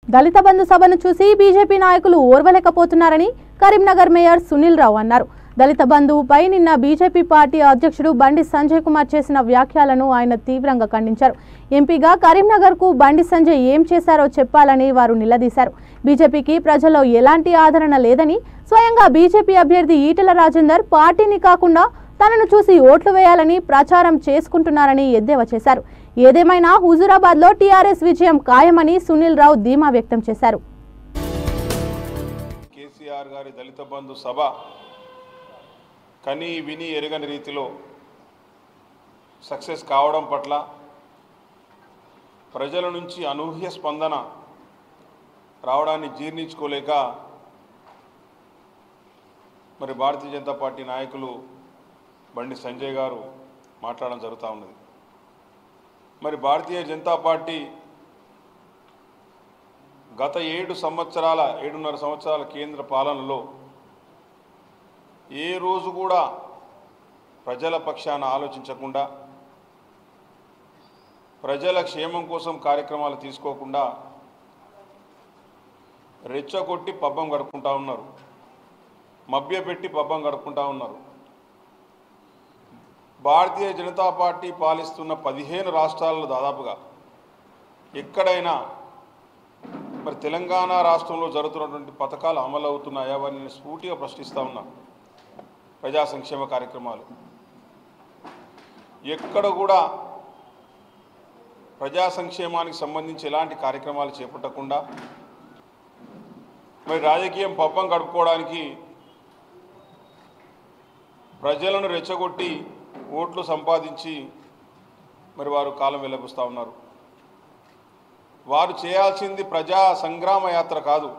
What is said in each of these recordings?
దళిత బంధు సభను చూసి బీజేపీ నాయకులు ఓర్వలేకపోతున్నారని కరీంనగర్ మేయర్ సునీల్ రావు అన్నారు. దళిత బంధువుపై నిన్న బీజేపీ పార్టీ అధ్యక్షుడు బండి సంజయ్ కుమార్ చేసిన వ్యాఖ్యలను ఆయన తీవ్రంగా ఖండించారు. ఎంపీగా కరీంనగర్కు బండి సంజయ్ ఏం చేశారో చెప్పాలని వారు నిలదీశారు. బీజేపీకి ప్రజల్లో ఎలాంటి ఆదరణ లేదని, స్వయంగా బీజేపీ అభ్యర్థి ఈటెల రాజేందర్ పార్టీని కాకుండా తనను చూసి ఓట్లు వేయాలని ప్రచారం చేసుకుంటున్నారని ఎద్దేవా చేశారు. ఏదేమైనా హుజూరాబాద్లో టీఆర్ఎస్ విజయం ఖాయమని సునీల్ రావు ధీమా వ్యక్తం చేశారు. కేసీఆర్ గారి దళిత బంధు సభ కని విని ఎరగని రీతిలో సక్సెస్ కావడం పట్ల ప్రజల నుంచి అనూహ్య స్పందన రావడాన్ని జీర్ణించుకోలేక మరి భారతీయ జనతా పార్టీ నాయకులు బండి సంజయ్ గారు మాట్లాడడం జరుగుతూ ఉన్నది. మరి భారతీయ జనతా పార్టీ గత 7.5 సంవత్సరాల కేంద్ర పాలనలో ఏ రోజు కూడా ప్రజల పక్షాన ఆలోచించకుండా, ప్రజల క్షేమం కోసం కార్యక్రమాలు తీసుకోకుండా రెచ్చగొట్టి పబ్బం గడుపుకుంటా ఉన్నారు, మభ్యపెట్టి పబ్బం గడుపుకుంటా ఉన్నారు. భారతీయ జనతా పార్టీ పాలిస్తున్న 15 రాష్ట్రాల్లో దాదాపుగా ఎక్కడైనా మరి తెలంగాణ రాష్ట్రంలో జరుగుతున్నటువంటి పథకాలు అమలు అవుతున్నాయా వారిని స్ఫూర్తిగా ప్రశ్నిస్తూ ఉన్నాం. ప్రజా సంక్షేమ కార్యక్రమాలు ఎక్కడ కూడా ప్రజా సంక్షేమానికి సంబంధించి ఎలాంటి కార్యక్రమాలు చేపట్టకుండా మరి రాజకీయం పబ్బం గడుపుకోవడానికి ప్రజలను రెచ్చగొట్టి ఓట్లు సంపాదించి మరి వారు కాలం వెల్లబుస్తూ ఉన్నారు. వారు చేయాల్సింది ప్రజా సంగ్రామ యాత్ర కాదు,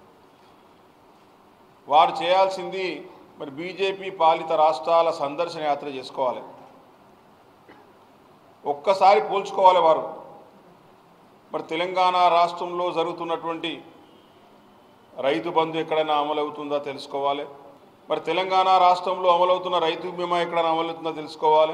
వారు చేయాల్సింది మరి బీజేపీ పాలిత రాష్ట్రాల సందర్శన యాత్ర చేసుకోవాలి. ఒక్కసారి పోల్చుకోవాలి వారు. మరి తెలంగాణ రాష్ట్రంలో జరుగుతున్నటువంటి రైతు బంధు ఎక్కడైనా అమలవుతుందా తెలుసుకోవాలి. మరి తెలంగాణ రాష్ట్రంలో అమలవుతున్న రైతు బీమా ఎక్కడైనా అమలవుతుందా తెలుసుకోవాలి.